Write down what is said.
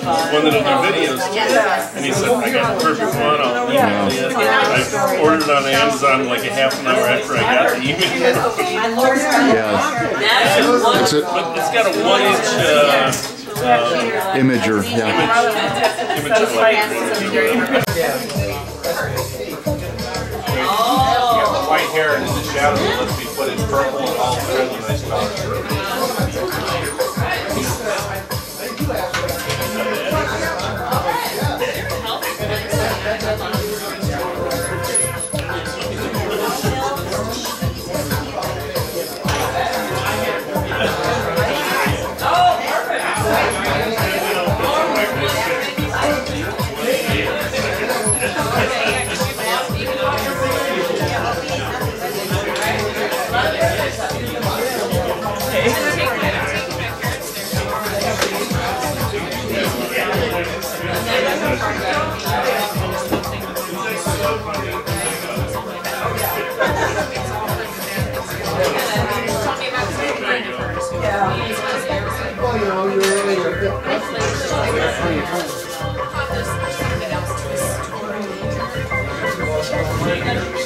one that did their videos. And he said, I got the perfect one, I'll email you. I ordered it on Amazon like a half an hour after I got the email. It's got a 1-inch imager. White hair and in the shadow, let's be put in purple and all really nice colors. Yeah.